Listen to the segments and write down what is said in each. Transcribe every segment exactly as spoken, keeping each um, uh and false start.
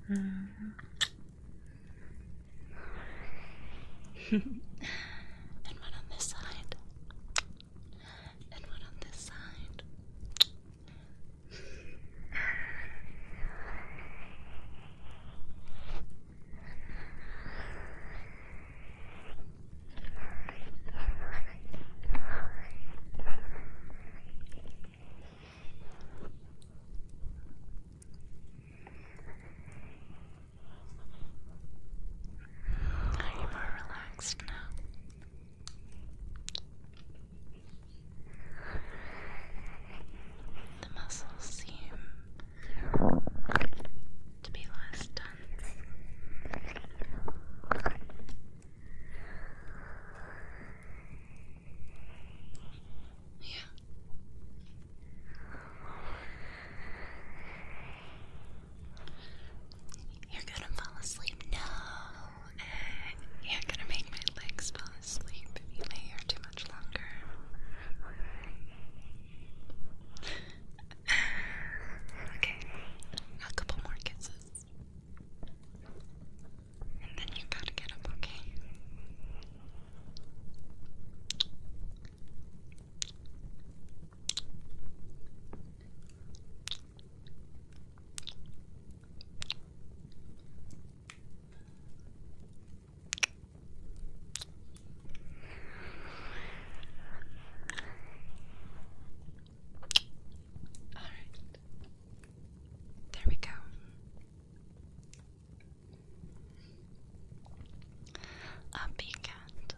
Mm. And one on this side. And one on this side. Are you more relaxed now? The muscles seem to be less tense. Yeah. You're gonna fall asleep. No. You're gonna make my legs fall asleep if you lay here too much longer. Okay. A couple more kisses. And then you gotta get up, okay? Alright. There we go. A peacock.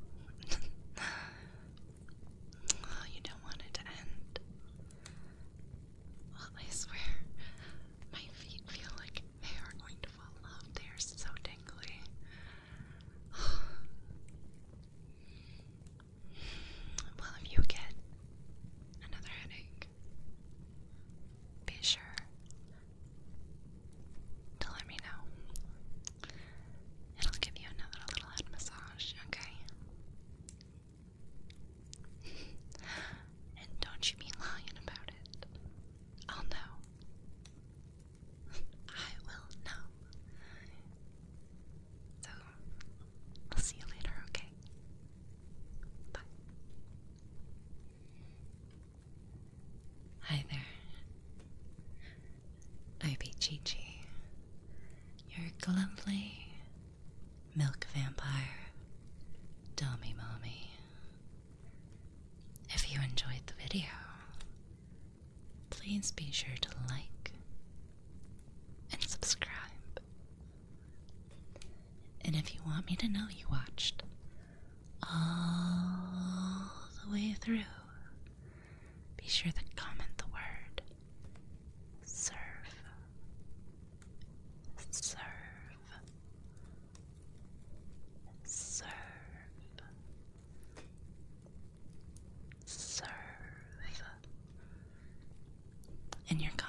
Oh, you don't want it to end. Well, I swear, my feet feel like they are going to fall off. They are so tingly. Well, if you get another headache, be sure to let me know. And I'll give you another little head massage, okay? And don't you be lying about it. I'll know. I will know. So, I'll see you later, okay? Bye. Hi there. I be Chi-Chi, your lovely milk vampire, dummy mommy. If you enjoyed the video, please be sure to like and subscribe. And if you want me to know you watched all the way through, be sure to comment the word serve. Serve. Serve. Serve. In your